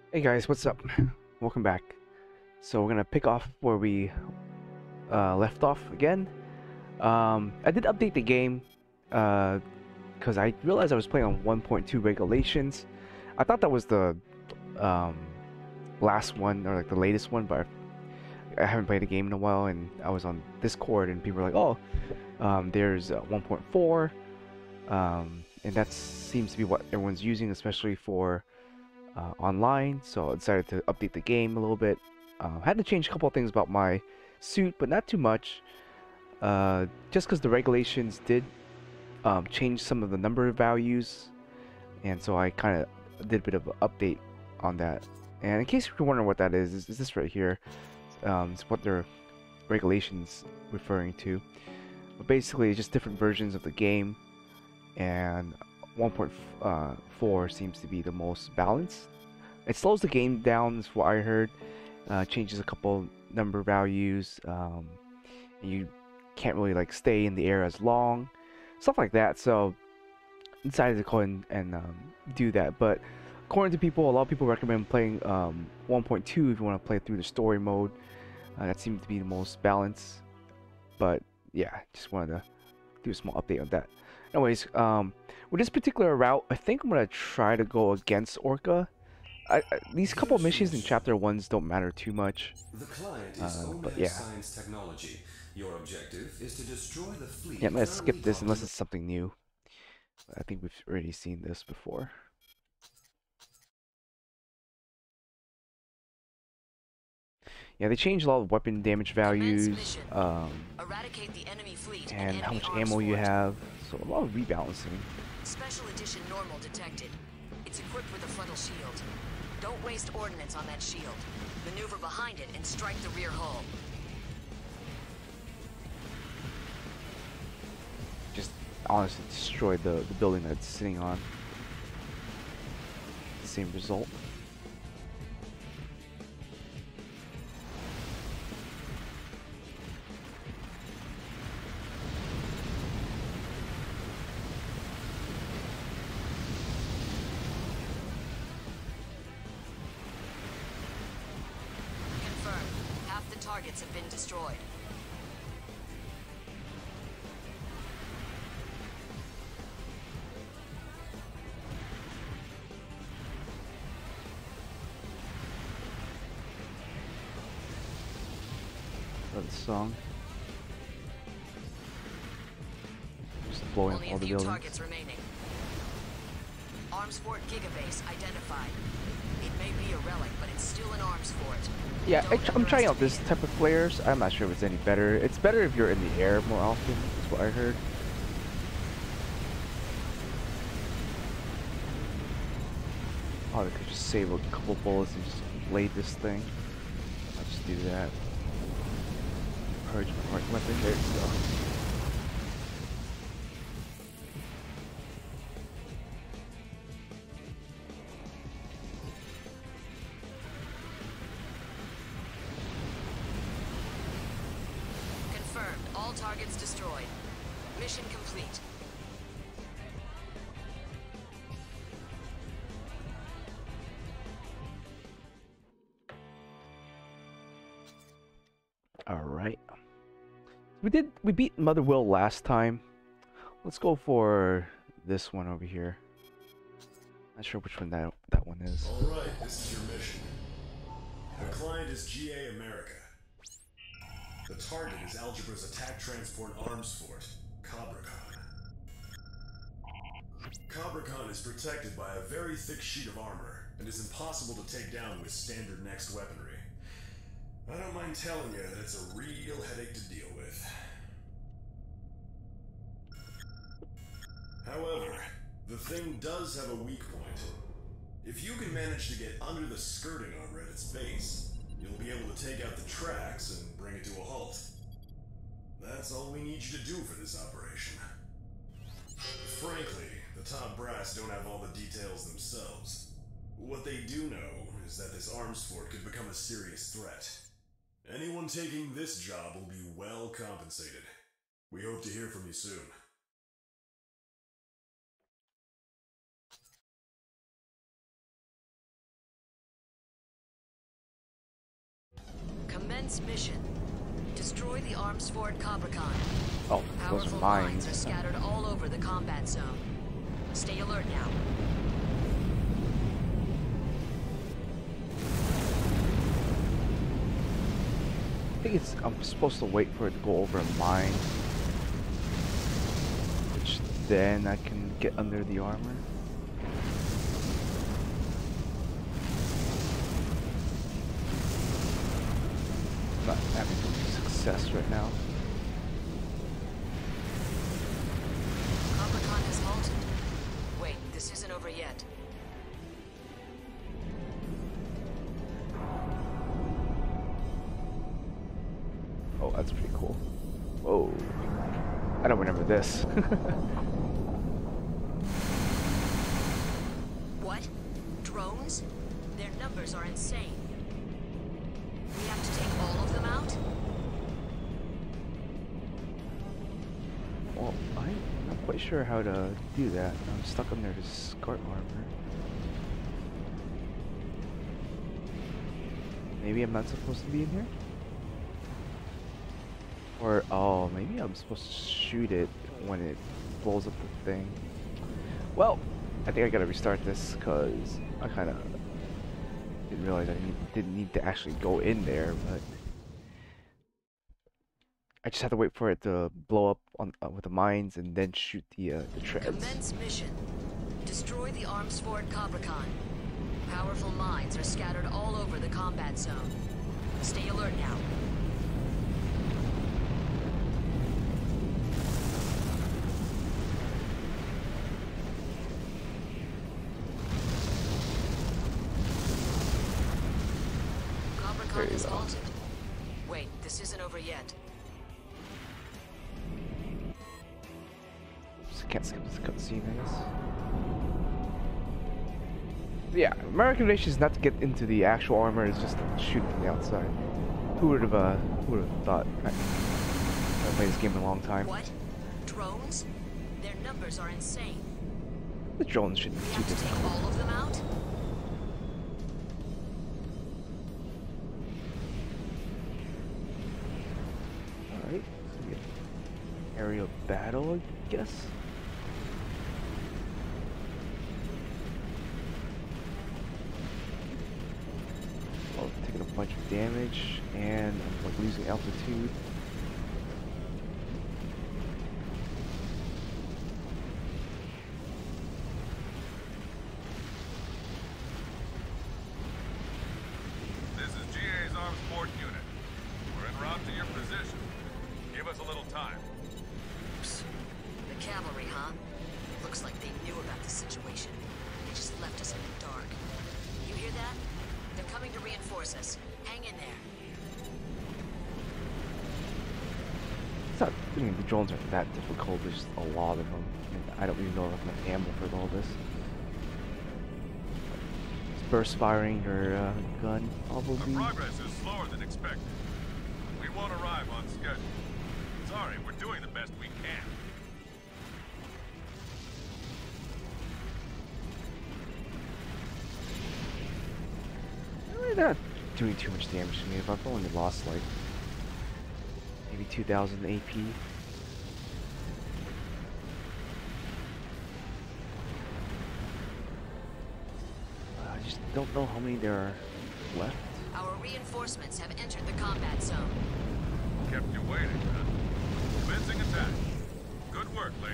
Hey guys, what's up? Welcome back. So we're gonna pick off where we left off again. I did update the game because I realized I was playing on 1.2 regulations. I thought that was the um, last one or like the latest one, but I haven't played the game in a while. And I was on Discord and people were like, "Oh, there's 1.4," and that seems to be what everyone's using, especially for online, so I decided to update the game a little bit. Had to change a couple of things about my suit, but not too much. Just because the regulations did change some of the number values, and so I kind of did a bit of an update on that. And in case you're wondering what that is this right here. It's what their regulations referring to. But basically, it's just different versions of the game, and 1.4 seems to be the most balanced. It slows the game down, is what I heard. Changes a couple number values. And you can't really like stay in the air as long, stuff like that. So I decided to go ahead and do that. But according to people, a lot of people recommend playing 1.2 if you want to play through the story mode. That seemed to be the most balanced. But yeah, just wanted to do a small update on that. Anyways, with this particular route, I think I'm gonna try to go against Orca. These couple of Finish missions in mission. chapter ones don't matter too much, The client is but OMAD yeah, Science Technology. Your objective is to destroy the yeah. fleet I'm gonna skip currently this docked in unless the... it's something new. I think we've already seen this before. Yeah, they changed a lot of weapon damage Commence values, mission. Eradicate the enemy fleet and and how enemy much arms ammo you fort. have. So a lot of rebalancing. Special edition normal detected. It's equipped with a frontal shield. Don't waste ordnance on that shield. Maneuver behind it and strike the rear hull. Just honestly destroyed the building that it's sitting on. Same result. Confirmed. Half the targets have been destroyed. Love the song. Just blowing up Only all a the few buildings. targets remaining. Arms fort gigabase identified. It may be a relic, but it's still an arms fort. Yeah, Don't I'm trying out underestimate this it. type of flares. I'm not sure if it's any better. It's better if you're in the air more often, is what I heard. Oh, they could just save a couple bullets and just blade this thing. I'll just do that. Purge my right weapon. There you go. Confirmed. All targets destroyed. Mission complete. Alright. We beat Mother Will last time. Let's go for this one over here. Not sure which one that one is. Alright, this is your mission. The client is GA America. The target is Algebra's attack transport arms fort, CobraCon. CobraCon is protected by a very thick sheet of armor and is impossible to take down with standard next weaponry. I don't mind telling you that it's a real headache to deal with. However, the thing does have a weak point. If you can manage to get under the skirting armor at its base, you'll be able to take out the tracks and bring it to a halt. That's all we need you to do for this operation. Frankly, the top brass don't have all the details themselves. What they do know is that this arms fort could become a serious threat. Anyone taking this job will be well compensated. We hope to hear from you soon. Commence mission. Destroy the arms fort Capricorn. Oh, those are Powerful mines. mines are scattered all over the combat zone. Stay alert now. I think I'm supposed to wait for it to go over a mine, which then I can get under the armor. Not having success right now. Capricorn has halted. Wait, this isn't over yet. Oh, that's pretty cool. Whoa. I don't remember this. What? Drones? Their numbers are insane. We have to take all of them out? Well, I'm not quite sure how to do that. I'm stuck under this SCART armor. Maybe I'm not supposed to be in here? Or, oh, maybe I'm supposed to shoot it when it blows up the thing. Well, I think I gotta restart this because I kind of didn't realize I didn't need to actually go in there, but I just have to wait for it to blow up on with the mines and then shoot the treads. Commence mission. Destroy the arms fort Capricorn. Powerful mines are scattered all over the combat zone. Stay alert now. Capricorn has halted. Wait, this isn't over yet. Just can't skip this cutscene, I guess. Yeah, my recommendation is not to get into the actual armor, it's just to shoot it from the outside. Who would have thought? I've played this game a long time. What? Drones? Their numbers are insane. The drones shouldn't We be too have to take difficult. all of them out? Alright, so we have aerial battle, I guess. Oh, taking a bunch of damage, and I'm like losing altitude. This is GA's Arms Port Unit. We're en route to your position. Give us a little time. Psst. The cavalry, huh? Looks like they knew about the situation. They just left us in the dark. You hear that? They're coming to reinforce us. Hang in there. It's not, I mean, the drones aren't that difficult, there's just a lot of them. And I don't even know if I have enough ammo for all this. It's burst firing or gun, Our probably. progress is slower than expected. We won't arrive on schedule. Sorry, we're doing the best we can. They're not doing too much damage to me. If I've only lost like maybe 2,000 AP. I just don't know how many there are left. Our reinforcements have entered the combat zone. Kept you waiting, huh? Commencing attack. Good work, Lynx.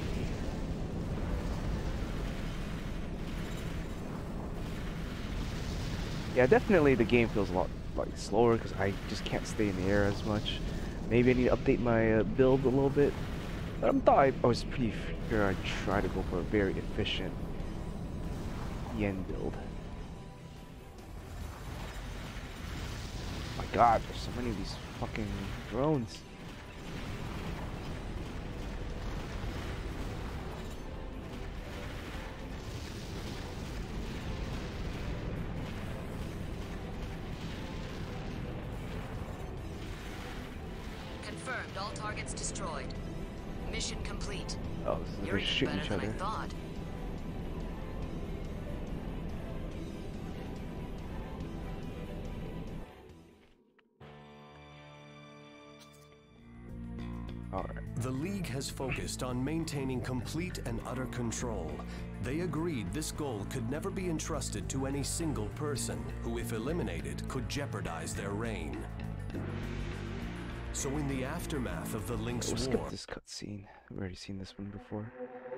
Yeah, definitely the game feels a lot like slower because I just can't stay in the air as much. Maybe I need to update my build a little bit. But I was pretty sure I'd try to go for a very efficient yen build. My god, there's so many of these fucking drones. Confirmed, all targets destroyed. Mission complete. Oh, so You're they're even shooting better each than other. I thought. Alright. The League has focused on maintaining complete and utter control. They agreed this goal could never be entrusted to any single person, who, if eliminated, could jeopardize their reign. So in the aftermath of the Link's We'll War... skip this cutscene. We've already seen this one before.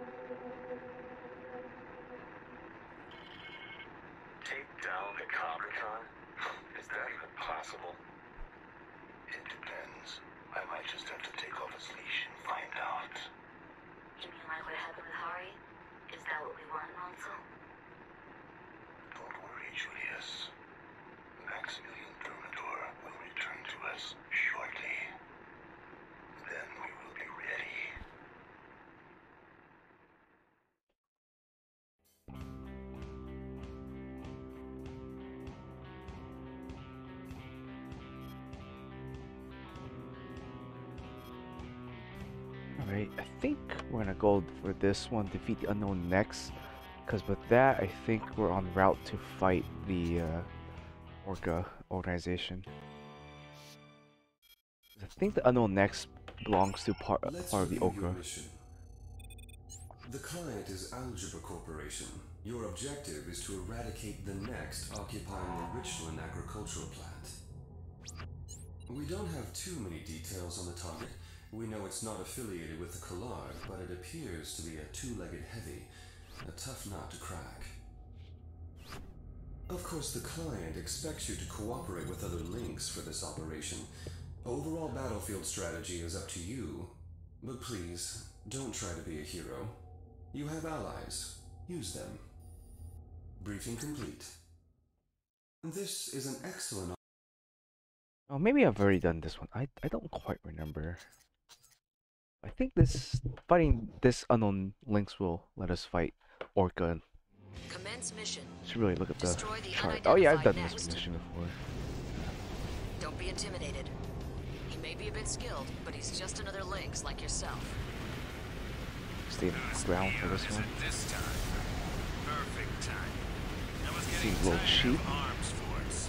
Take down the Cobricon? Is that even possible? It depends. I might just have to take off his leash and find out. You mean like what happened with Hari? Is that what we want, Ronso? Don't worry, Julius. Maximilian Thermidor will return to us shortly. Then we will be ready. Alright, I think we're gonna go for this one, defeat the unknown next. Because with that, I think we're en route to fight the Orca organization. I think the unknown next belongs to part of the review your Orca. mission. The client is Algebra Corporation. Your objective is to eradicate the next occupying the Richland agricultural plant. We don't have too many details on the target. We know it's not affiliated with the Collard, but it appears to be a two-legged heavy, a tough nut to crack. Of course, the client expects you to cooperate with other links for this operation. Overall battlefield strategy is up to you, but please, don't try to be a hero. You have allies. Use them. Briefing complete. This is an excellent... Oh, maybe I've already done this one. I don't quite remember. I think fighting this unknown links will let us fight Orca. Commence mission. Should really look at the Destroy the chart. Oh yeah, I've done unidentified this next. mission before. Don't be intimidated. He may be a bit skilled, but he's just another Lynx like yourself. Stay on the ground for this one. This time. Perfect time. I was getting Seems a little tired cheap. of arms force.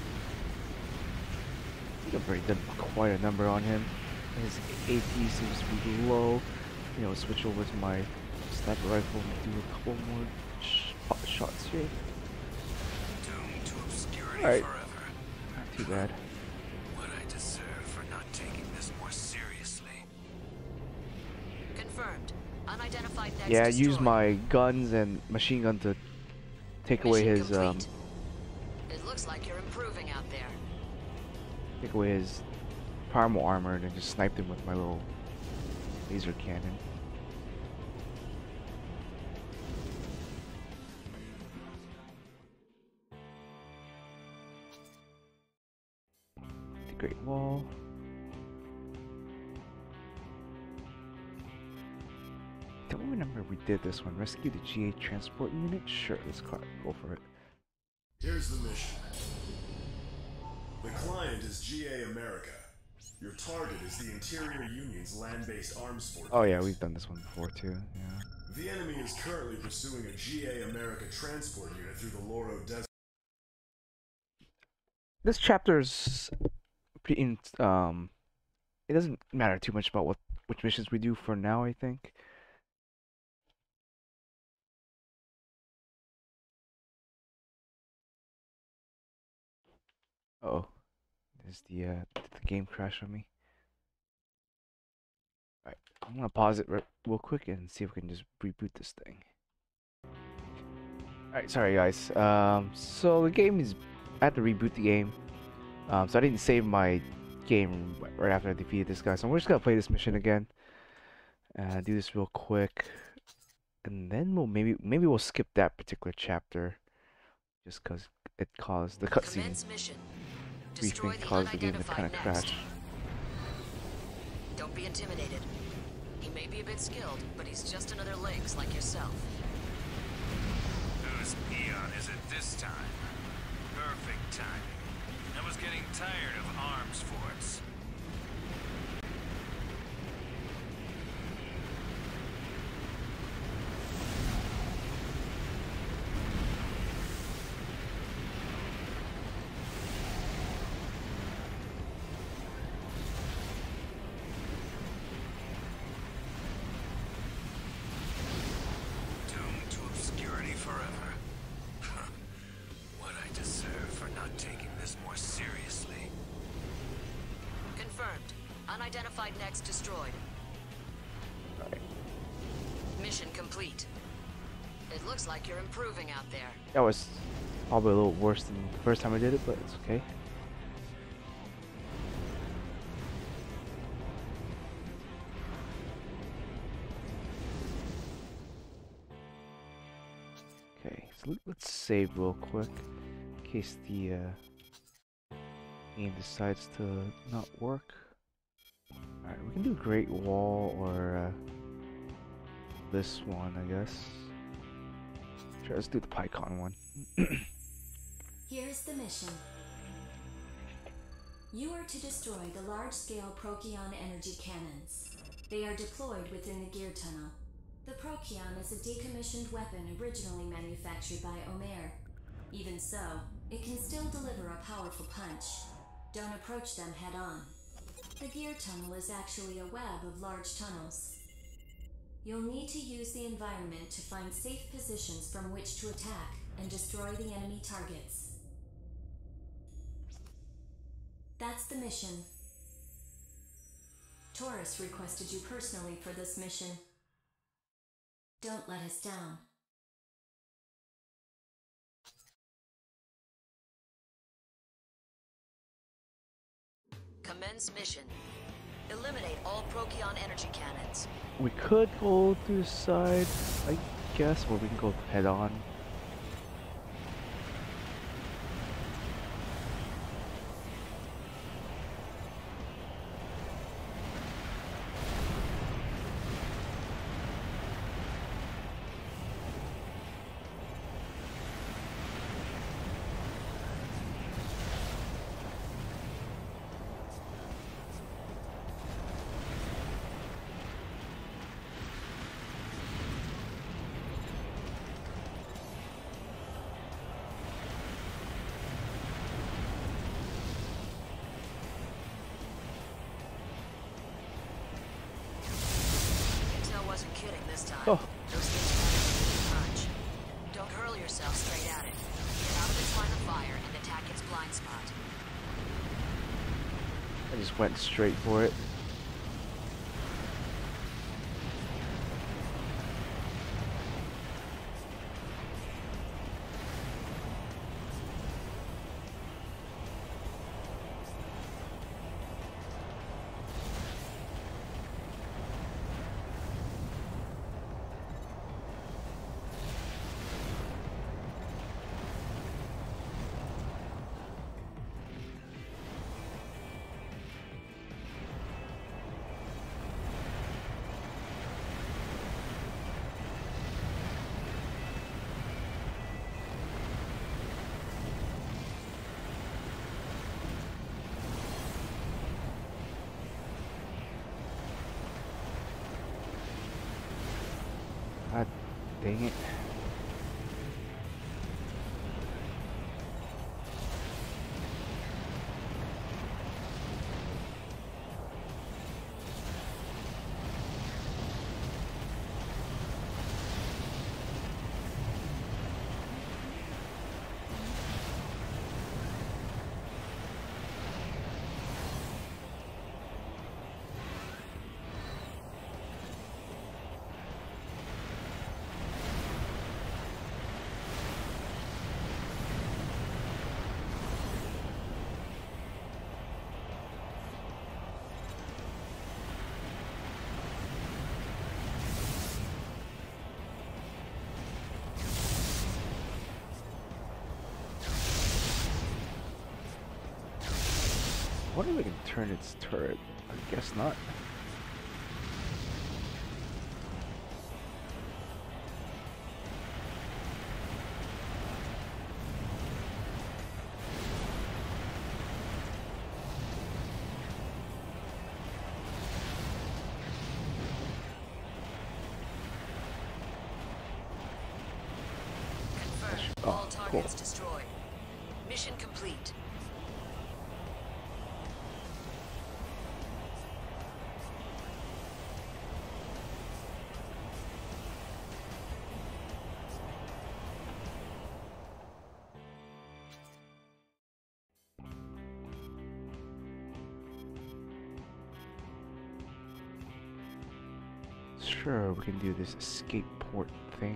I think I've already done quite a number on him. His AP seems to be low. You know, switch over to my sniper rifle and do a couple more shots here. Doomed to obscurity Alright. forever. Not too bad. What I deserve for not taking this more seriously. Confirmed. Unidentified next Yeah, destroyed. use my guns and machine gun to take away Mission his complete. It looks like you're improving out there. take away his primal armor and then just sniped him with my little laser cannon. The Great Wall. Don't remember we did this one. Rescue the GA transport unit? Sure, let's go for it. Here's the mission. The client is GA America. Your target is the Interior Union's land-based arms force. Oh yeah, we've done this one before too. Yeah. The enemy is currently pursuing a GA America transport unit through the Loro Desert. This chapter's pretty it doesn't matter too much about which missions we do for now, I think. Uh-oh. Did the game crash on me? Alright, I'm gonna pause it real quick and see if we can just reboot this thing. Alright, sorry guys. So the game is... I had to reboot the game. So I didn't save my game right after I defeated this guy. So we're just gonna play this mission again. Do this real quick. And then maybe we'll skip that particular chapter. Just because it caused the cutscene. Commence mission. Destroy Briefing the caused the game to unidentified kind of next. crash. Don't be intimidated. He may be a bit skilled, but he's just another Lynx like yourself. Whose peon is it this time? Perfect timing. I was getting tired of arms force. taking this more seriously. Confirmed. Unidentified next destroyed. Alright. Mission complete. It looks like you're improving out there. That was probably a little worse than the first time I did it, but it's okay. Okay, so let's save real quick in case the game decides to not work. Alright, we can do Great Wall or this one, I guess. Sure, let's do the PyCon one. Here's the mission. You are to destroy the large-scale Procyon energy cannons. They are deployed within the gear tunnel. The Procyon is a decommissioned weapon originally manufactured by Omer. Even so, it can still deliver a powerful punch. Don't approach them head-on. The gear tunnel is actually a web of large tunnels. You'll need to use the environment to find safe positions from which to attack and destroy the enemy targets. That's the mission. Taurus requested you personally for this mission. Don't let us down. Commence mission. Eliminate all Procyon energy cannons. We could go to the side, I guess, or we can go head on. Wasn't kidding this time. Oh. Those things have a punch. Don't hurl yourself straight at it. Get out of its line of fire and attack its blind spot. I just went straight for it. God dang it. I wonder if we can turn its turret. I guess not. Confirmed. Oh, All targets cool. destroyed. Mission complete. sure we can do this escape port thing.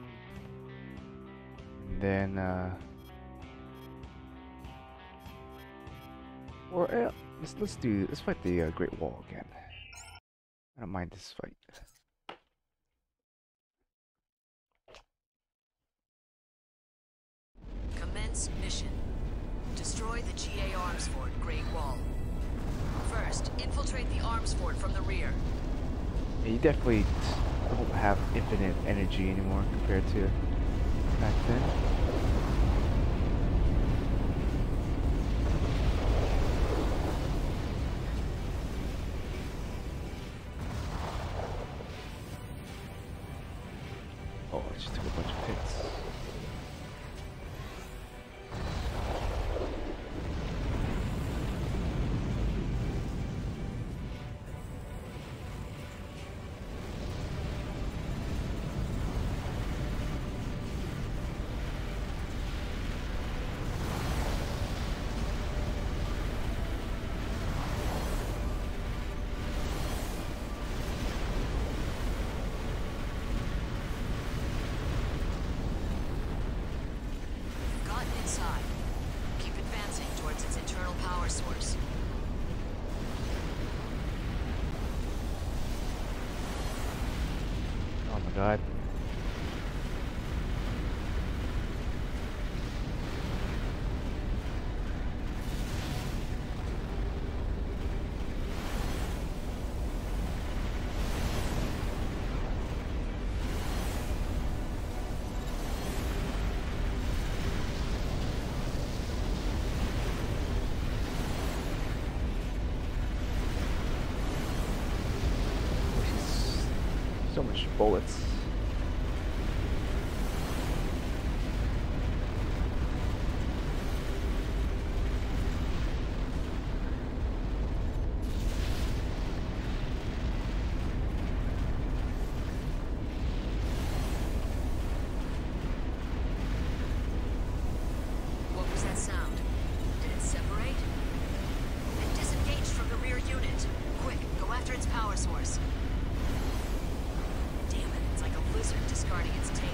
And then, let's fight the Great Wall again. I don't mind this fight. Commence mission. Destroy the GA Arms Fort, Great Wall. First, infiltrate the Arms Fort from the rear. Yeah, you definitely don't have infinite energy anymore compared to back then. Oh, I just took a bunch of hits. Inside. Keep advancing towards its internal power source. Oh my god. So much bullets. What was that sound? Did it separate? It disengaged from the rear unit. Quick, go after its power source. Damn it, it's like a lizard discarding its tail.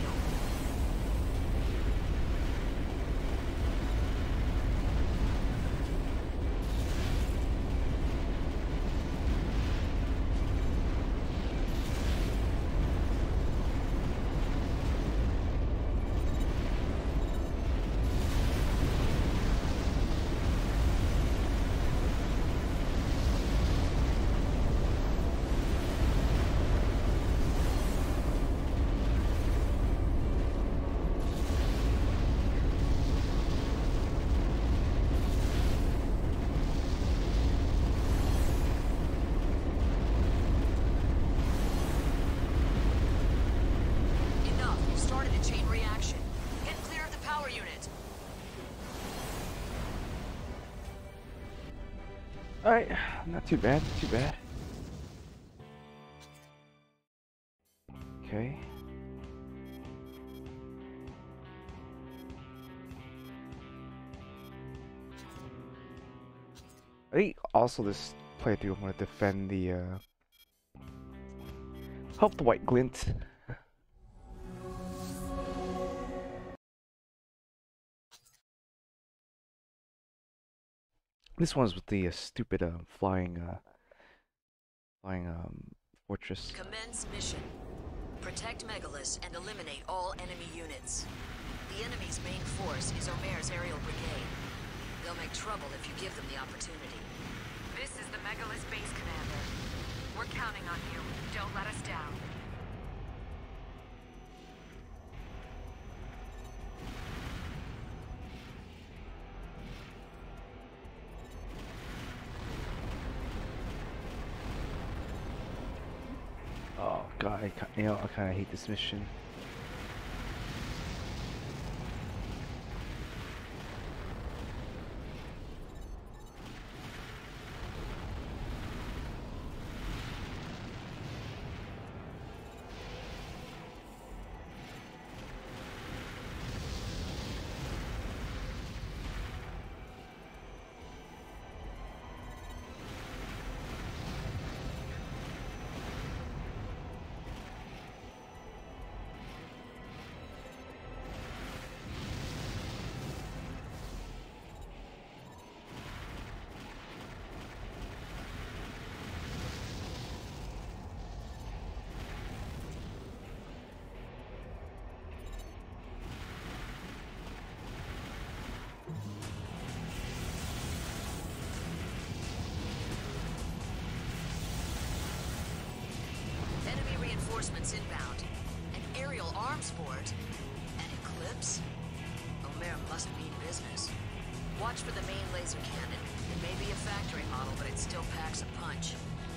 Alright, not too bad, not too bad. Okay. I think also this playthrough I want to defend the help the White Glint. This one's with the stupid flying fortress. Commence mission. Protect Megalus and eliminate all enemy units. The enemy's main force is Omer's aerial brigade. They'll make trouble if you give them the opportunity. This is the Megalus base commander. We're counting on you. Don't let us down. Oh god, I kind of hate this mission. arms for it. An eclipse? Omer must mean business. Watch for the main laser cannon. It may be a factory model, but it still packs a punch.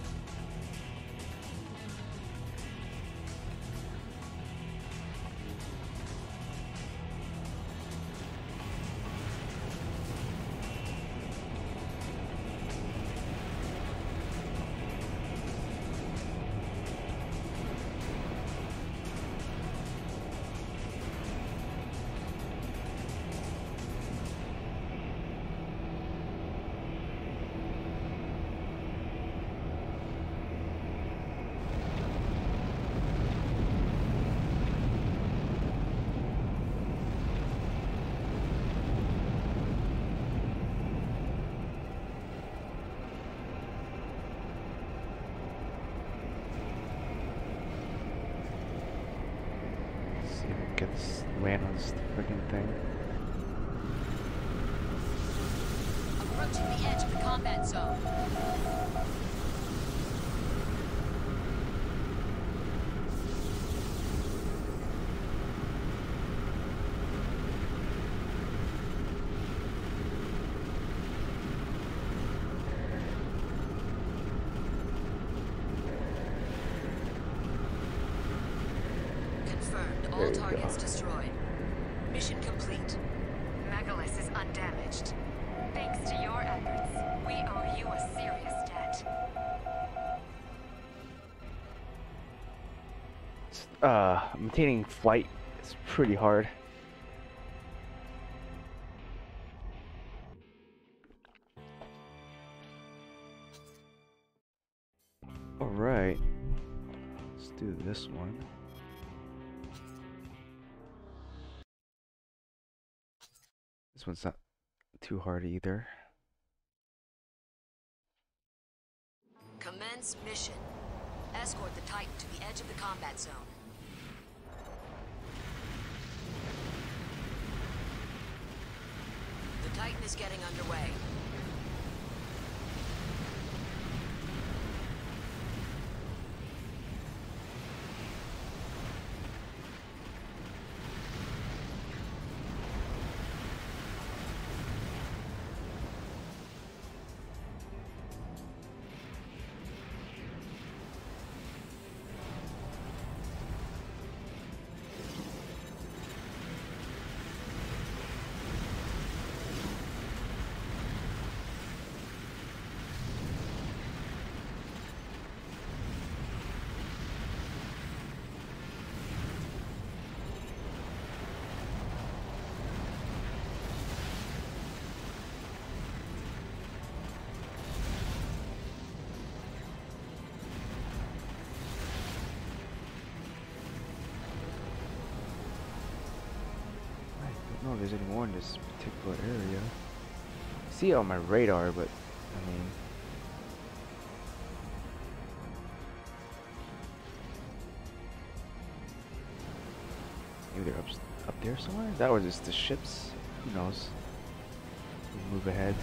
Get this land on this freaking thing. Approaching the edge of the combat zone. Confirmed. All targets destroyed. Mission complete. Megalus is undamaged. Thanks to your efforts, we owe you a serious debt. Maintaining flight is pretty hard. Alright. Let's do this one. This one's not too hard either. Commence mission. Escort the Titan to the edge of the combat zone. The Titan is getting underway. I don't know if there's any more in this particular area. I see it on my radar, but I mean, maybe they're up there somewhere. That or just the ships. Who knows? We'll move ahead.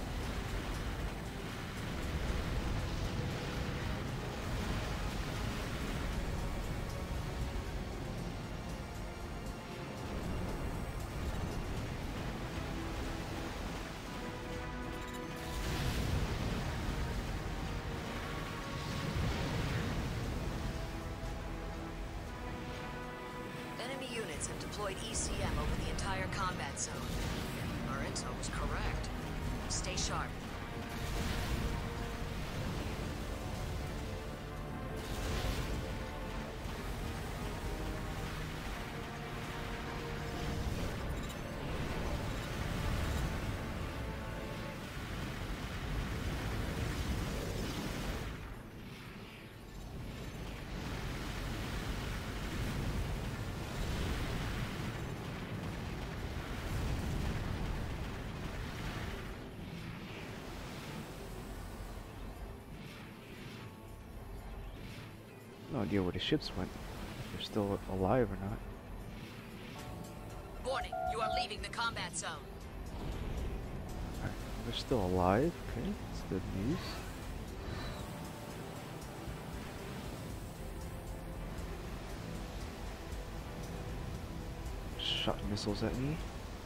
Enemy units have deployed ECM over the entire combat zone. Our intel was correct. Stay sharp. No idea where the ships went. If they're still alive or not. Warning, you are leaving the combat zone. Alright, they're still alive. Okay, that's good news. shot missiles at me.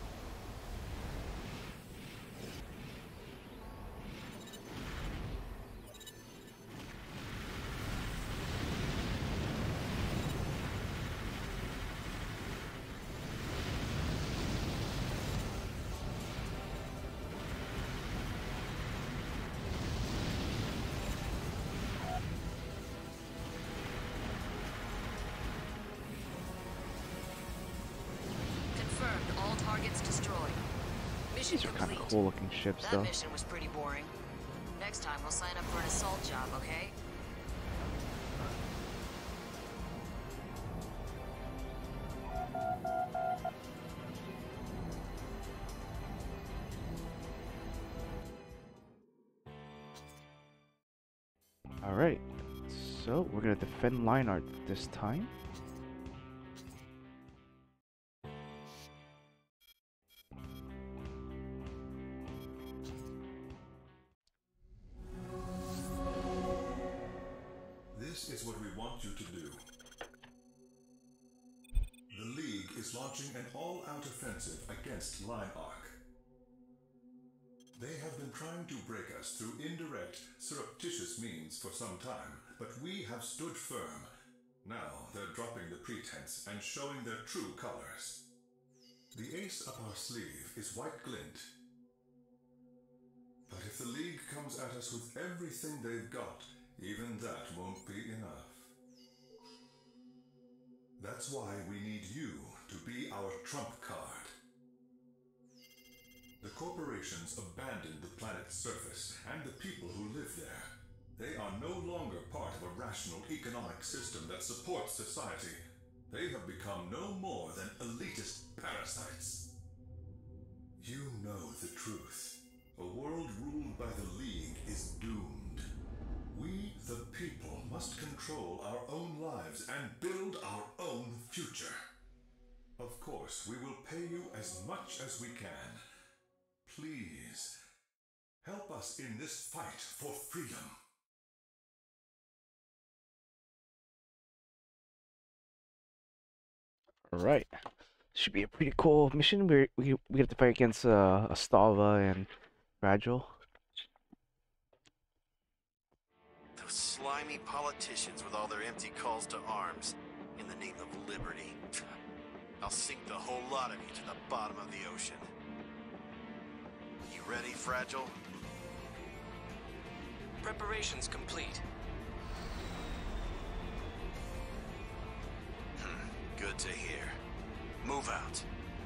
Targets destroyed. Mission These are kind complete. of cool looking ships, That though. mission was pretty boring. Next time we'll sign up for an assault job, okay? Alright, so we're gonna defend Lionheart this time. This is what we want you to do. The League is launching an all-out offensive against Line Arc. They have been trying to break us through indirect, surreptitious means for some time, but we have stood firm. Now they're dropping the pretense and showing their true colors. The ace up our sleeve is White Glint. But if the League comes at us with everything they've got, even that won't be enough. That's why we need you to be our trump card. The corporations abandoned the planet's surface and the people who live there. They are no longer part of a rational economic system that supports society. They have become no more than elitist parasites. You know the truth. A world ruled by the League is doomed. We, the people, must control our own lives and build our own future. Of course, we will pay you as much as we can. Please, help us in this fight for freedom. Alright, should be a pretty cool mission. We have to fight against Astava and Fragile. Those slimy politicians with all their empty calls to arms in the name of liberty. I'll sink the whole lot of you to the bottom of the ocean. You ready, Fragile? Preparations complete. Good to hear. Move out.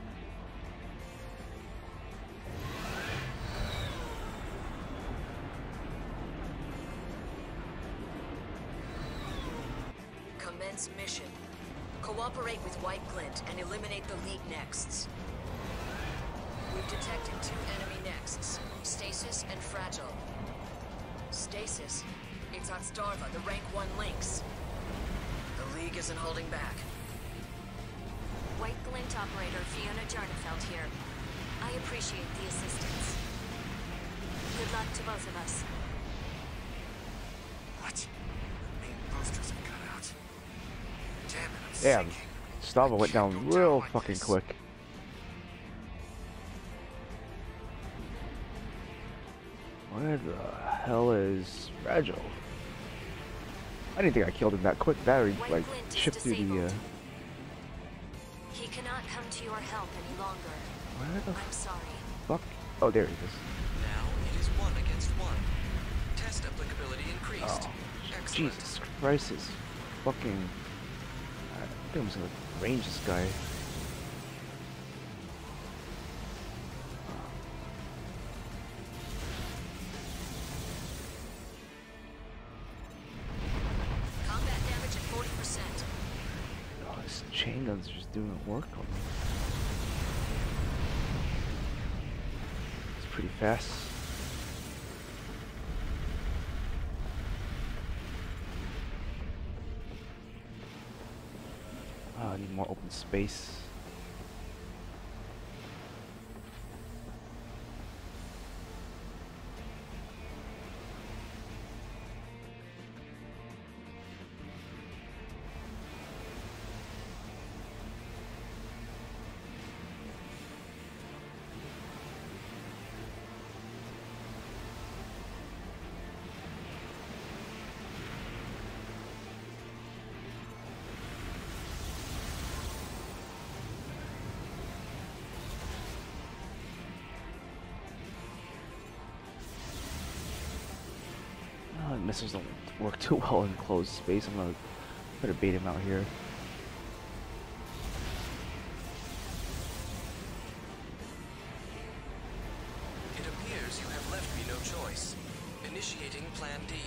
Commence mission. Cooperate with White Glint and eliminate the League Nexts. We've detected 2 enemy Nexts, Stasis and Fragile. Stasis? It's Atstarva, the rank 1 Lynx. The League isn't holding back. White Glint operator Fiona Jarnefeld here. I appreciate the assistance. Good luck to both of us. What? The main boosters are cut out. Damn it, I'm Damn, sinking. Astava went down real fucking quick. Where the hell is Fragile? I didn't think I killed him that quick. That like chipped through the. He cannot come to your help any longer. Where the I'm sorry. fuck? Oh, there he is. Now it is 1 against 1. Test applicability increased. Oh, Excellent. Jesus Christ! Is fucking. I think I'm just gonna range this guy. Combat damage at 40%. Oh, this chain gun's just doing work on me. It's pretty fast. I need more open space. missiles don't work too well in closed space. I'm gonna try to bait him out here. It appears you have left me no choice. Initiating Plan D.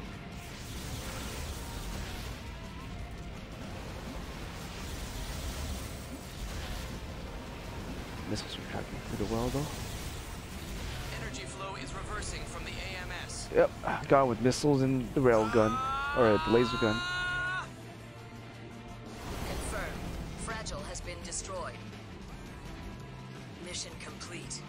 Missiles are tracking through the well though. Energy flow is reversing from the AMS. Yep, got with missiles and the railgun, or the laser gun. Confirmed. Fragile has been destroyed. Mission complete.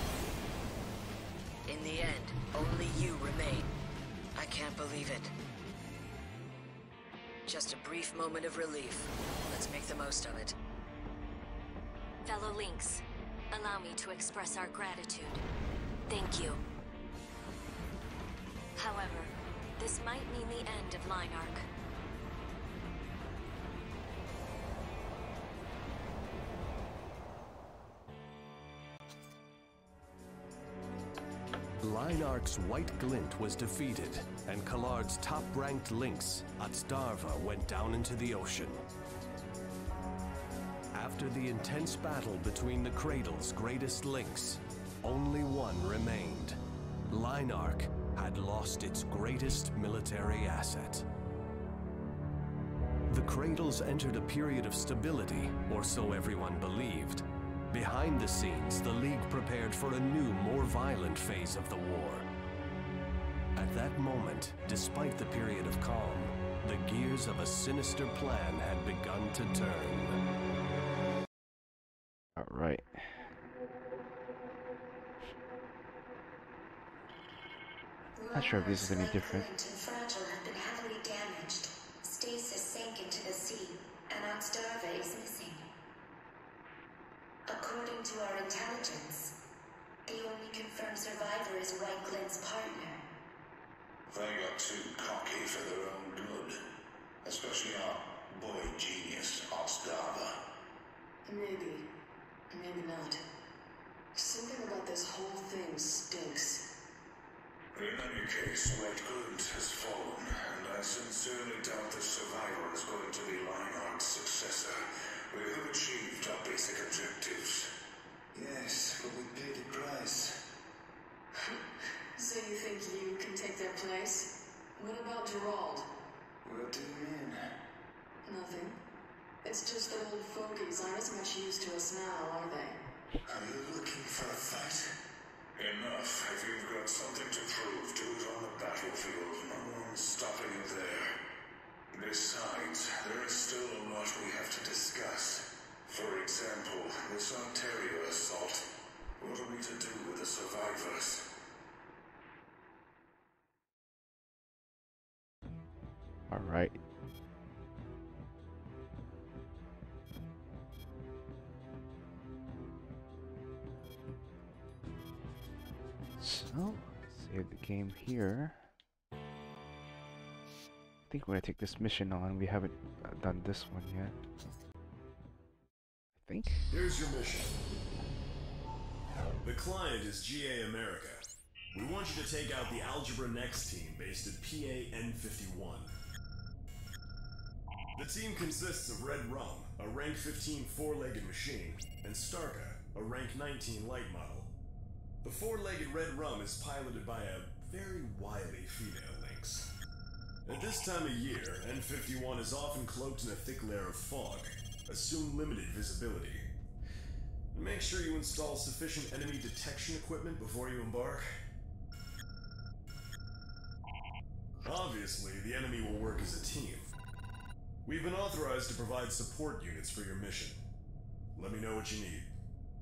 In the end, only you remain. I can't believe it. Just a brief moment of relief. Let's make the most of it. Fellow Lynx, allow me to express our gratitude. Thank you. However, this might mean the end of Lineark. Lineark's White Glint was defeated, and Kalard's top-ranked Lynx, Atsdarva, went down into the ocean. After the intense battle between the Cradle's greatest Lynx, only one remained. Lineark had lost its greatest military asset. The Cradles entered a period of stability, or so everyone believed. Behind the scenes, the League prepared for a new, more violent phase of the war. At that moment, despite the period of calm, the gears of a sinister plan had begun to turn. Alright. Not sure if this is any different. And Fragile have been heavily damaged. Stasis sank into the sea, and Atsdarva is missing. According to our intelligence, the only confirmed survivor is White Glint's partner. They got too cocky for their own good. Especially our boy genius, Atsdarva. Maybe. Maybe not. Something about this whole thing stinks. In any case, White Glint has fallen, and I sincerely doubt the survivor is going to be Lineark's successor. We have achieved our basic objectives. Yes, but we paid a price. So you think you can take their place? What about Gerald? What do you mean? Nothing. It's just that old fogies aren't as much use to us now, are they? Are you looking for a fight? Enough. If you've got something to prove, do it on the battlefield. No one's stopping you there. Besides, there is still a lot we have to discuss. For example, this Ontario assault. What are we to do with the survivors? Alright. So, save the game here. I think we're gonna take this mission on. We haven't done this one yet. I think. Here's your mission. The client is GA America. We want you to take out the Algebra Next team based at PA-N51. The team consists of Red Rum, a rank 15 four-legged machine, and Starka, a rank 19 light model. The four-legged Red Rum is piloted by a very wily female lynx. At this time of year, N51 is often cloaked in a thick layer of fog. Assume limited visibility. Make sure you install sufficient enemy detection equipment before you embark. Obviously, the enemy will work as a team. We've been authorized to provide support units for your mission. Let me know what you need.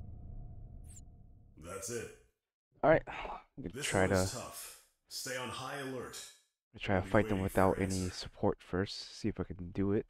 That's it. Alright, I'm gonna try to tough. Stay on high alert. try to fight them without any support first. See if I can do it.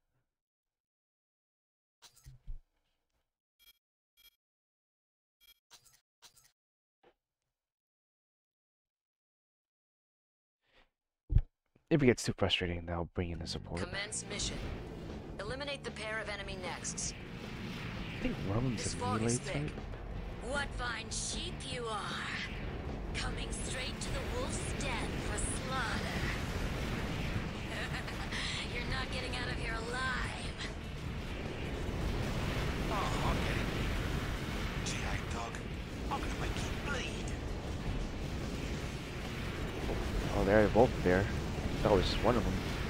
If it gets too frustrating, then I'll bring in the support. Commence mission. Eliminate the pair of enemy nexts. I think Rum's emulates it. What fine sheep you are! Coming straight to the wolf's den for slaughter. they're both there. That was just one of them.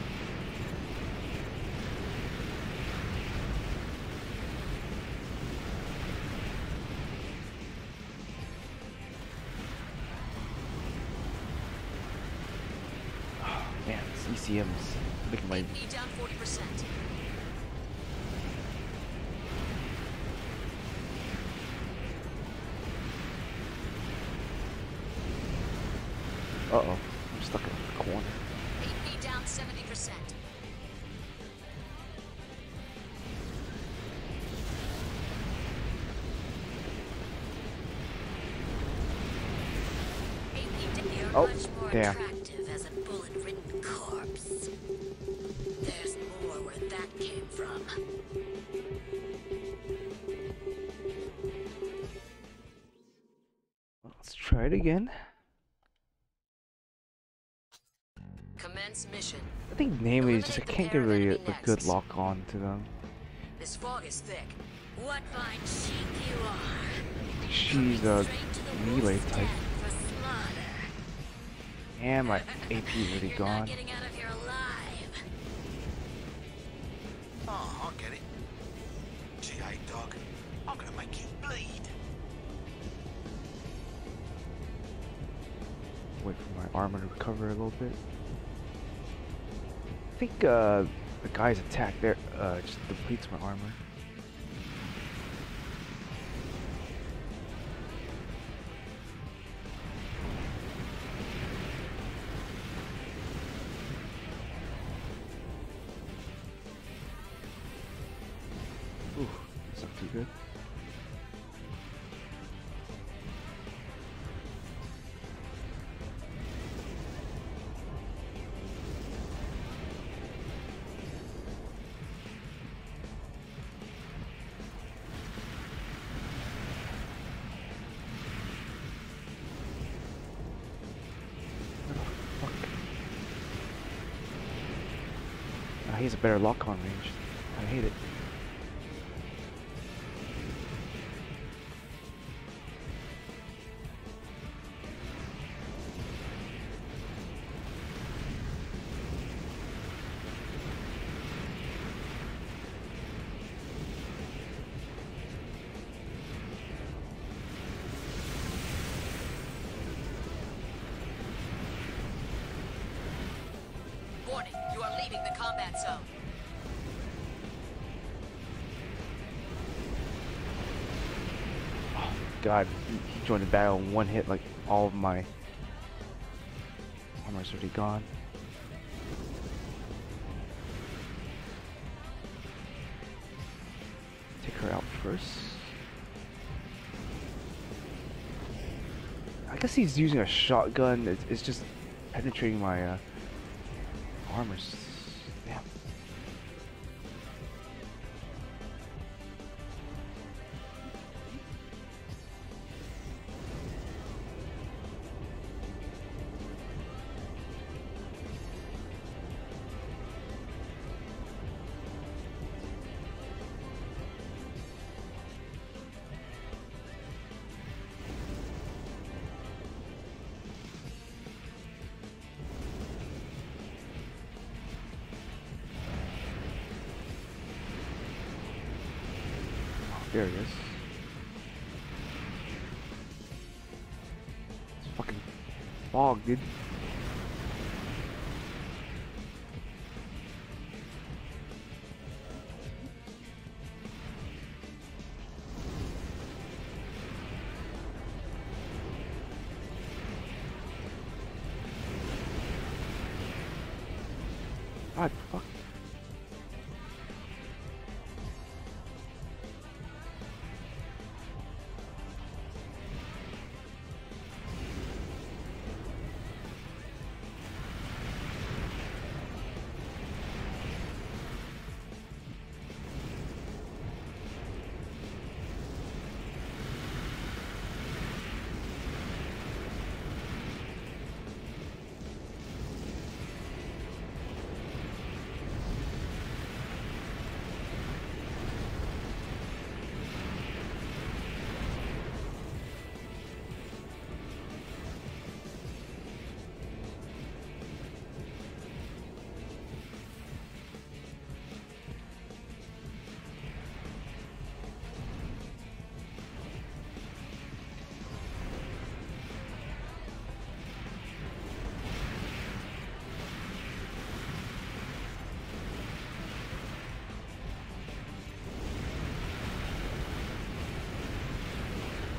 Oh man, this ECM's making my... AP down 40%. Uh-oh, I'm stuck in the corner. AP down 70%. Oh, much more damn. attractive as a bullet-ridden corpse. There's more where that came from. Let's try it again. Commence mission. I think namely is just I can't get really a good lock on to them. This fog is thick. What fine sheep you are. She's a melee type. And my AP really gone. Getting out of here alive. Oh, I'll get it. GA dog, I'm gonna make you bleed. Wait for my armor to recover a little bit. I think the guy's attack there just depletes my armor. Ooh, that's not too good. He has a better lock-on range. I hate it. Warning, you are leaving the combat zone. Oh god, he joined the battle in one hit, like all of my armor's already gone. Take her out first. I guess he's using a shotgun. It's just penetrating my armor. Damn. There it is. It's fucking fog, dude. God, fuck.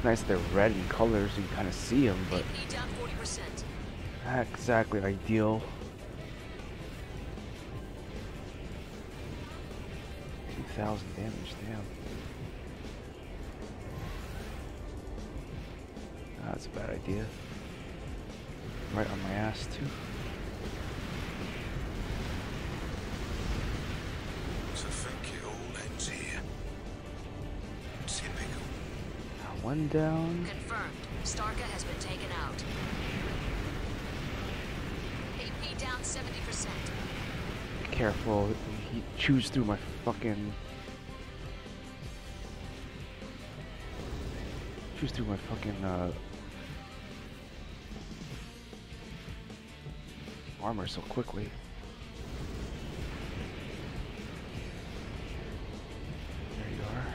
nice they're red in color so you kind of see them, but AP down 40%. not exactly ideal. 2,000 damage, damn. That's a bad idea. Right on my ass too. So thank you, NZ. Typical. One down. Confirmed. Starka has been taken out. AP down 70%. Careful, he chews through my fucking... armor so quickly. There you are.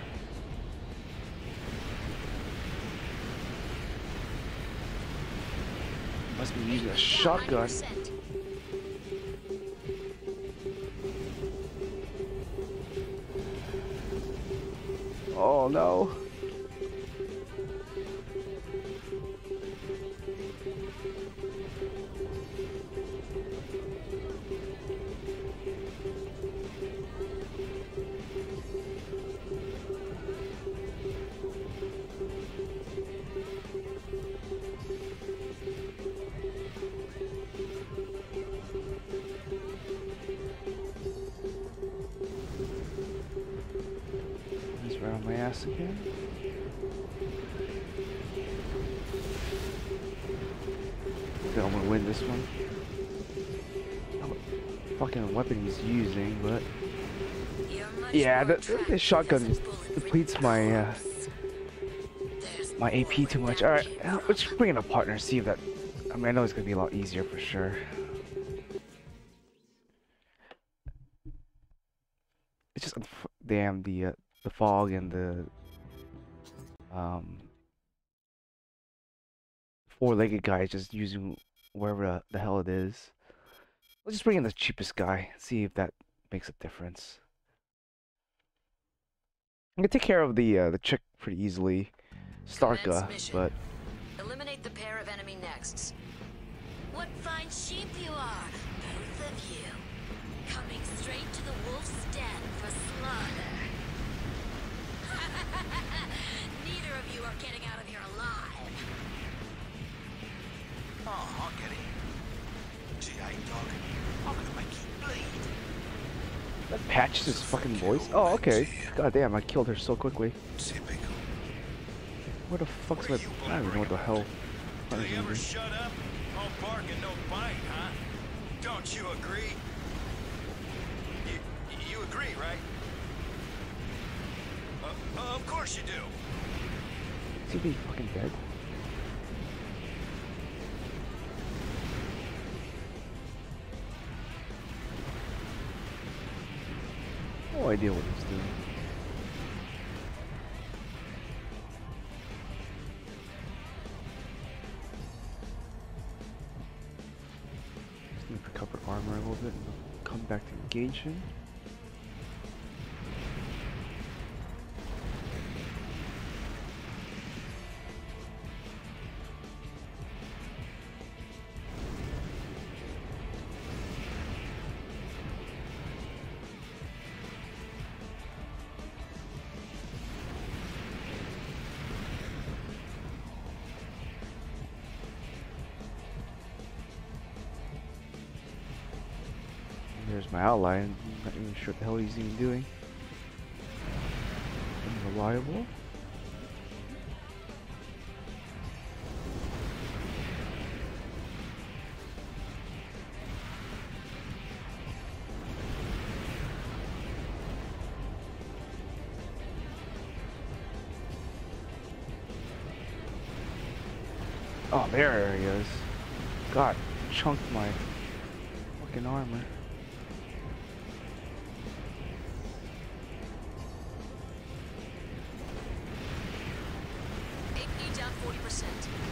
Must be using a shotgun. 90%. Oh no. He's right on my ass again. I think I'm gonna win this one. I don't know what fucking weapon he's using, but yeah, the shotgun depletes my my AP too much. All right, let's bring in a partner. See if that. I mean, I know it's gonna be a lot easier for sure. It's just damn the fog and the four-legged guy is just using wherever the hell it is. Let's just bring in the cheapest guy. See if that makes a difference. I can take care of the chick pretty easily, Starka, but eliminate the pair of enemy nexts. What fine sheep you are, both of you. Coming straight to the wolf's den for slaughter. Neither of you are getting out of here alive. Oh, I'll get it. GA dog. I'm gonna make you bleed. that patches his fucking voice. Oh, okay. God damn, I killed her so quickly. Typical. Where the fuck's my? I don't even know what the hell. Do you ever shut up? No bark and no bite, huh? Don't you agree? You agree, right? Of course you do. Is he being fucking dead? No idea what he's doing. Just need to pick up her armor a little bit and come back to engage him. There's my ally, and I'm not even sure what the hell he's even doing. Unreliable. Oh, there he is. God, chunked my fucking armor. AP down 40%.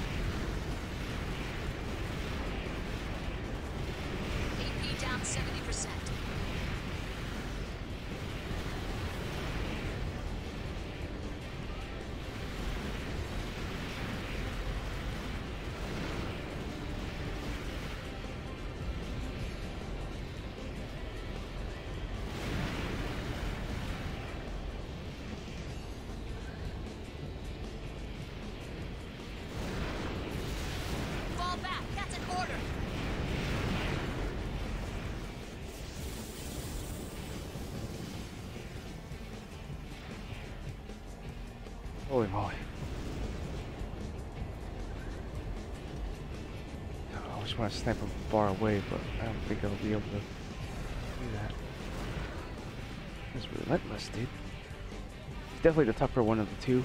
AP down 70%. Holy moly. I just want to snipe him far away, but I don't think I'll be able to do that. He's relentless, dude. He's definitely the tougher one of the two.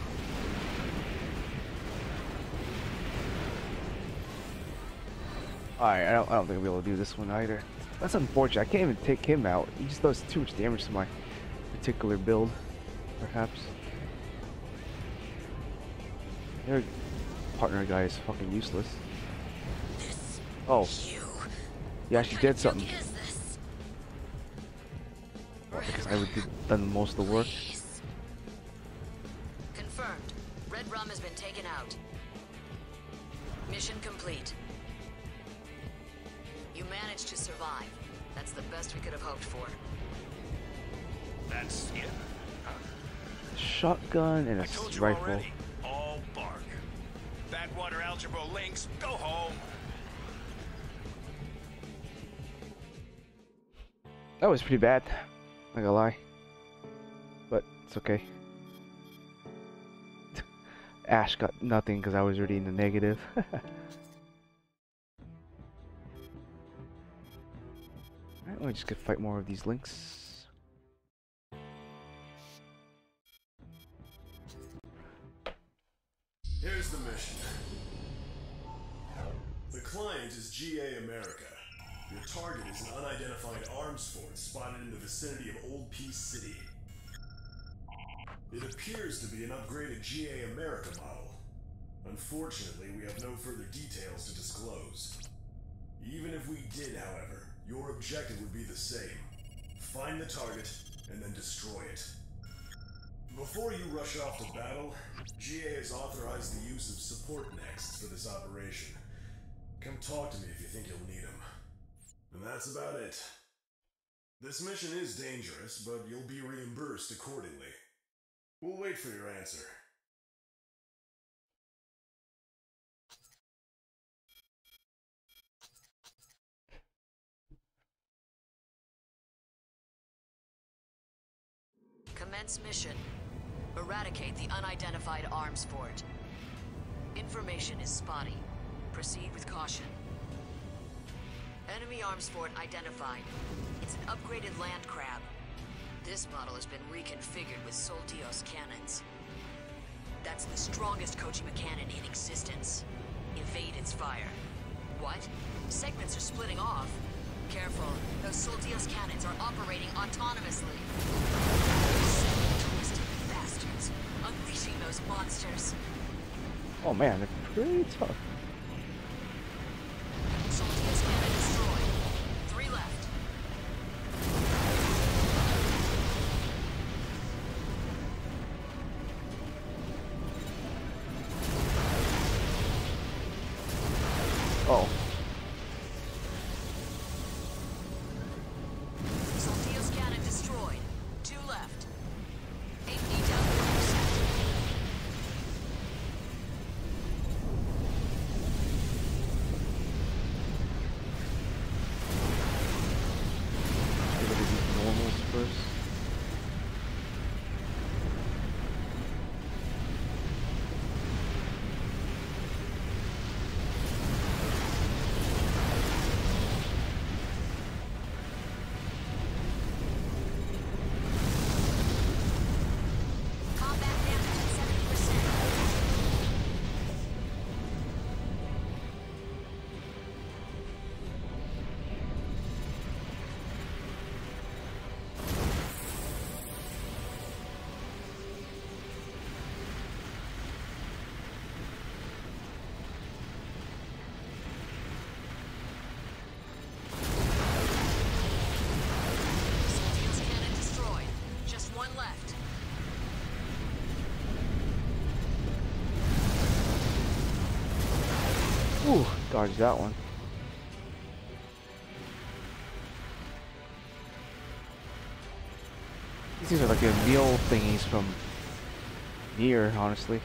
Alright, I don't think I'll be able to do this one either. That's unfortunate. I can't even take him out. He just does too much damage to my particular build, perhaps. Their partner guy is fucking useless. Oh. Yeah, she did something. Well, because I would have done most of the work. Confirmed. Red Rum has been taken out. Mission complete. You managed to survive. That's the best we could have hoped for. That's it? A shotgun and a rifle. Already. All bark. Backwater algebra links, go home. That was pretty bad. Not gonna lie. But it's okay. Ash got nothing because I was already in the negative. Alright, let me just go fight more of these links. Here's the mission. The client is GA America. Your target is an unidentified arms fort spotted in the vicinity of Old Peace City. It appears to be an upgraded GA America model. Unfortunately, we have no further details to disclose. Even if we did, however, your objective would be the same. Find the target, and then destroy it. Before you rush off to battle, GA has authorized the use of support nexts for this operation. Come talk to me if you think you'll need them. And that's about it. This mission is dangerous, but you'll be reimbursed accordingly. We'll wait for your answer. Commence mission. Eradicate the unidentified arms fort. Information is spotty. Proceed with caution. Enemy arms fort identified. It's an upgraded land crab. This model has been reconfigured with Sol Dios cannons. That's the strongest Kojima cannon in existence. Evade its fire. What? Segments are splitting off. Careful, those Sol Dios cannons are operating autonomously. Twisted bastards, unleashing those monsters. Oh man, they're pretty tough. Sol Dios cannon destroyed. 3 left. Oh. Sol Dios cannon destroyed. 2 left. AP down 1%. Get rid of these normals first. Combat damage at 70%. Sol Dios cannon destroyed. Just 1 left. Ooh, dodged that one. These are like a meal thingies from Nier, honestly.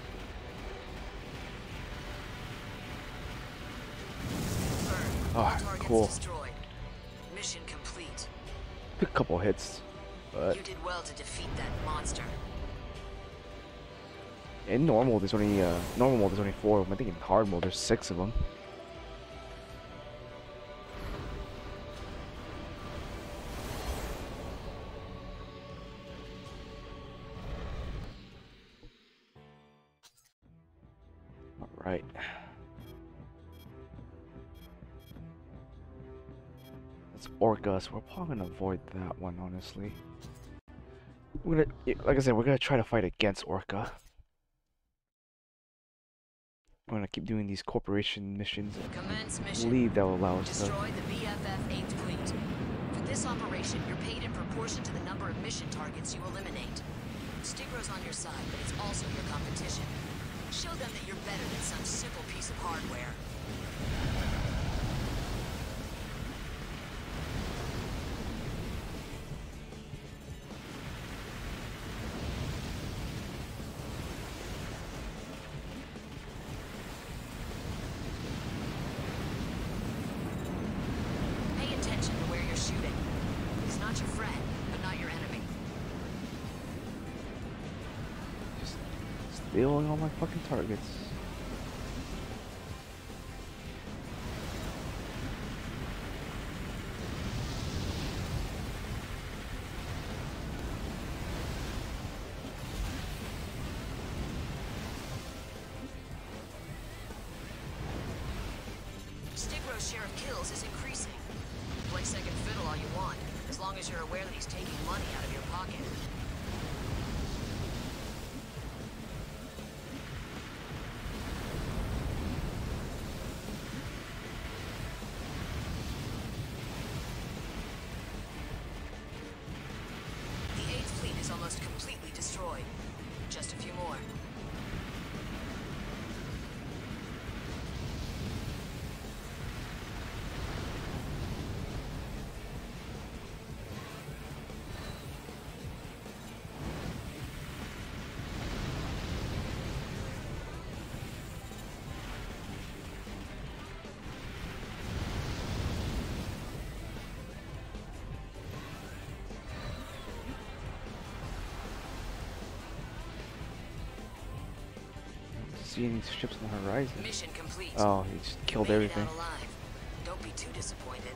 Oh, Targets cool. destroyed. Mission complete. Took a couple hits, but You did well to defeat that monster. In normal, there's only normal mode. There's only 4 of them. I think in hard mode, there's 6 of them. All right. That's Orca, so we're probably gonna avoid that one, honestly. We're gonna, like I said, we're gonna try to fight against Orca. We're gonna keep doing these corporation missions. Commence I mission. believe that will allow us Destroy the BFF 8th Fleet. For this operation, you're paid in proportion to the number of mission targets you eliminate. Stigro's on your side, but it's also your competition. Show them that you're better than some simple piece of hardware. Pay attention to where you're shooting. He's not your friend, but not your enemy. stealing all my fucking targets. Stigro's share of kills is increasing. Play second fiddle all you want, as long as you're aware that he's taking money out of your pocket. The 8th Fleet is almost completely destroyed. Just a few more. See any ships on the horizon? Mission complete. Oh, he just killed Made it everything. out alive. Don't be too disappointed.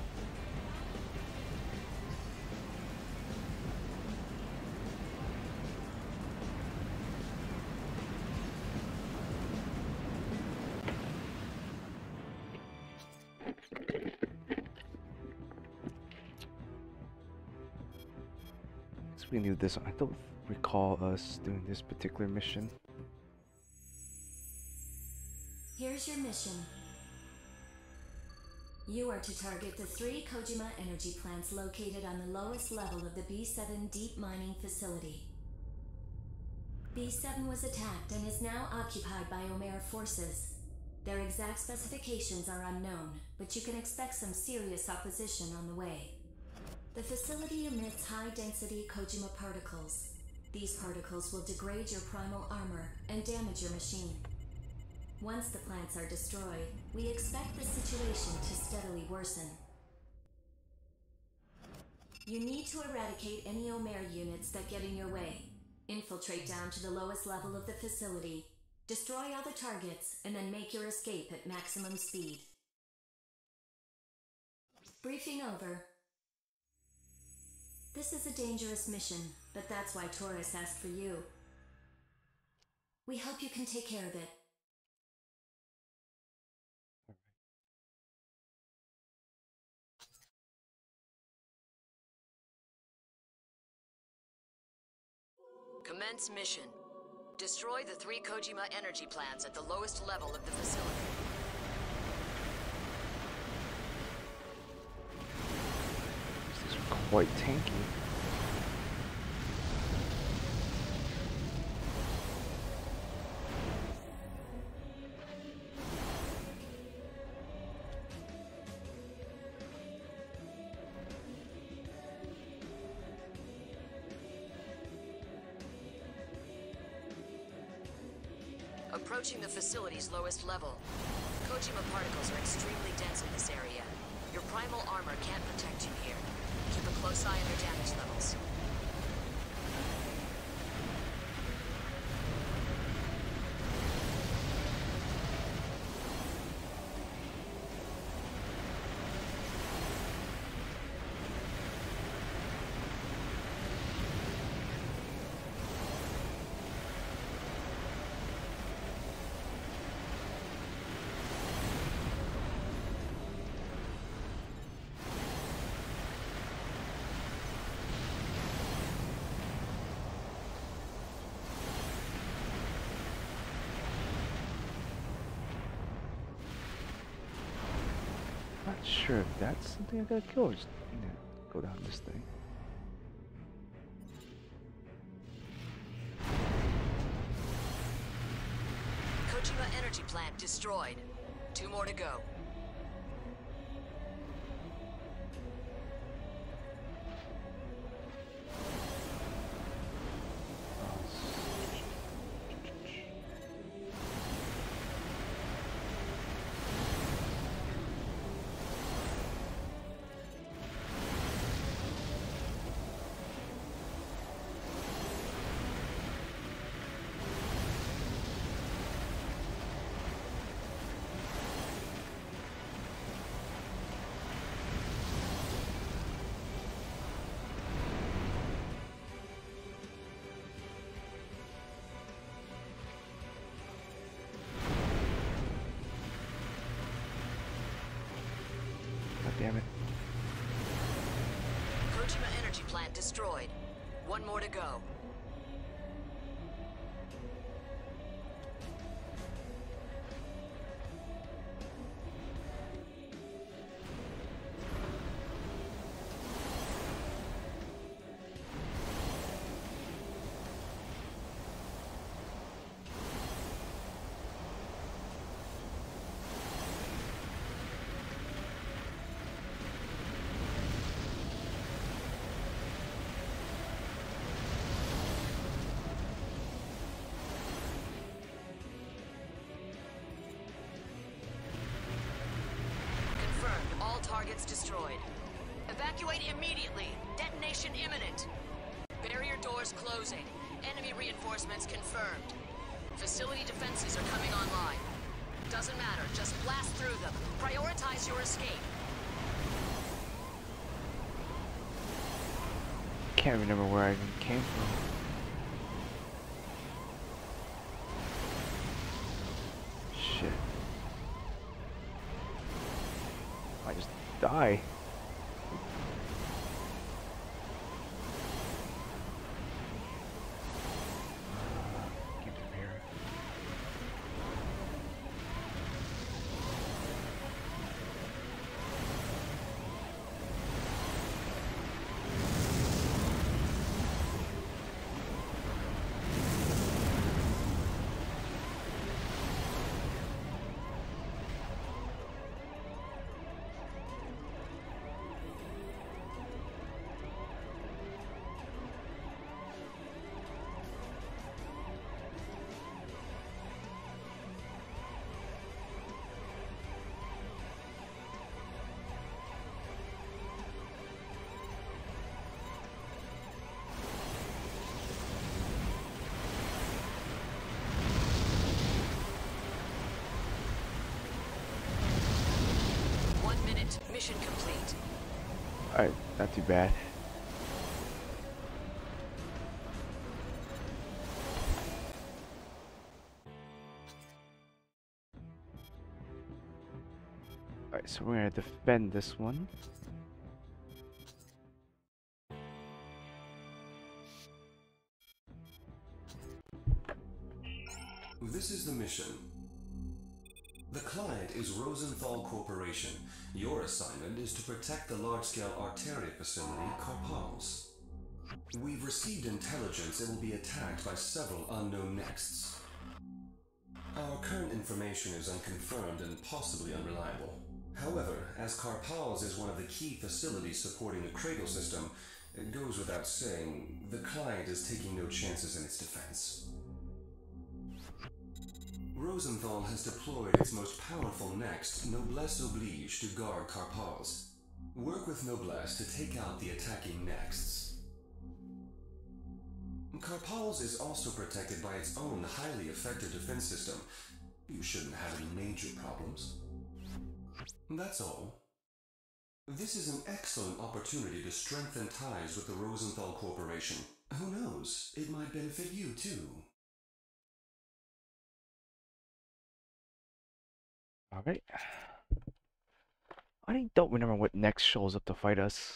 So we can do this. I don't recall us doing this particular mission. Here's your mission. You are to target the 3 Kojima energy plants located on the lowest level of the B7 deep mining facility. B7 was attacked and is now occupied by Omer forces. Their exact specifications are unknown, but you can expect some serious opposition on the way. The facility emits high-density Kojima particles. These particles will degrade your primal armor and damage your machine. Once the plants are destroyed, we expect the situation to steadily worsen. You need to eradicate any Omer units that get in your way. Infiltrate down to the lowest level of the facility, destroy all the targets, and then make your escape at maximum speed. Briefing over. This is a dangerous mission, but that's why Taurus asked for you. We hope you can take care of it. Commence mission. Destroy the 3 Kojima energy plants at the lowest level of the facility. This is quite tanky. Approaching the facility's lowest level. Kojima particles are extremely dense in this area. Your primal armor can't protect you here. Keep a close eye on their damage levels. Not sure if that's something I gotta kill or just go down this thing. Kojima Energy Plant destroyed. 2 more to go. Damn it. Kojima Energy Plant destroyed. 1 more to go. Targets destroyed. Evacuate immediately. Detonation imminent. Barrier doors closing. Enemy reinforcements confirmed. Facility defenses are coming online. Doesn't matter, just blast through them. Prioritize your escape. Can't remember where I even came from. Shit. I just die. Get from here. Mission complete. Alright, not too bad. Alright, so we're gonna defend this one. This is the mission. The client is Rosenthal Corporation. Your assignment is to protect the large-scale Arteria facility, Karpals. We've received intelligence it will be attacked by several unknown nexts. Our current information is unconfirmed and possibly unreliable. However, as Karpals is one of the key facilities supporting the Cradle system, it goes without saying, the client is taking no chances in its defense. Rosenthal has deployed its most powerful next, Noblesse Oblige, to guard Karpals. Work with Noblesse to take out the attacking nexts. Karpals is also protected by its own highly effective defense system. You shouldn't have any major problems. That's all. This is an excellent opportunity to strengthen ties with the Rosenthal Corporation. Who knows, it might benefit you too. Alright. I don't remember what next shows up to fight us.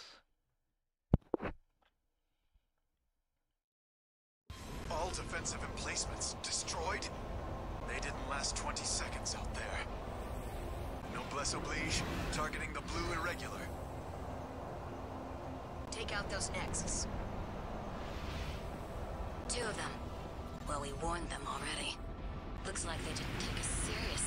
All defensive emplacements destroyed? They didn't last 20 seconds out there. Noblesse Oblige Liege, targeting the blue irregular. Take out those nexts. 2 of them. Well, we warned them already. Looks like they didn't take us seriously.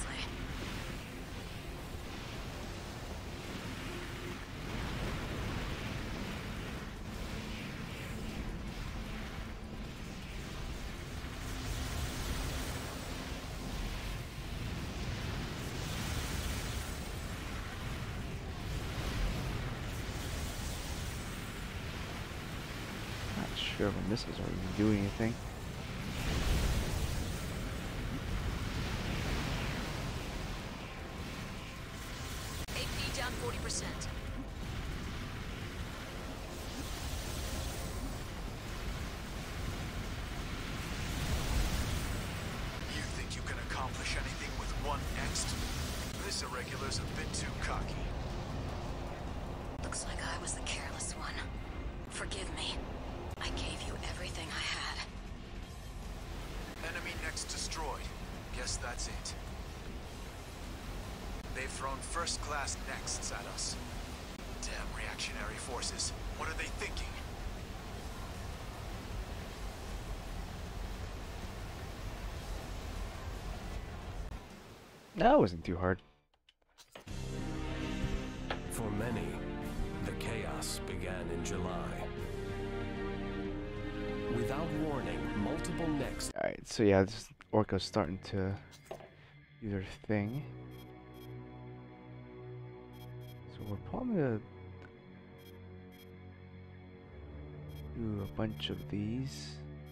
Not sure when missiles are even doing anything. AP down 40%. You think you can accomplish anything with 1 next? This irregular's a bit too cocky. Looks like I was the careless one. Forgive me. I gave you everything I had. Enemy next destroyed. Guess that's it. They've thrown first-class nexts at us. Damn reactionary forces. What are they thinking? That wasn't too hard. For many, the chaos began in July. Without warning, multiple next. Alright, so yeah, this Orca's starting to do their thing. So we're probably gonna do a bunch of these.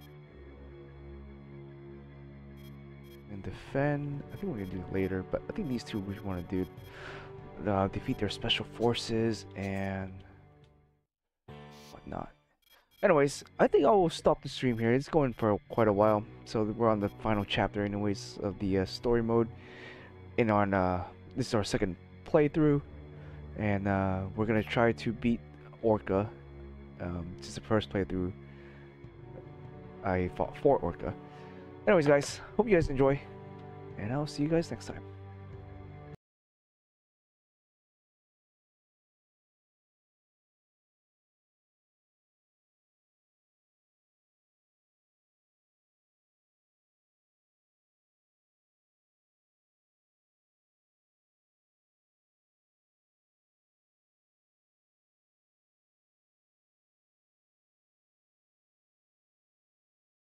And defend. I think we're gonna do it later, but I think these two we want to do. Defeat their special forces and whatnot. Anyways, I think I will stop the stream here. It's going for quite a while, so we're on the final chapter anyways of the story mode. In on this is our second playthrough, and we're gonna try to beat Orca. This is the first playthrough I fought for Orca. Anyways guys, hope you guys enjoy, and I'll see you guys next time.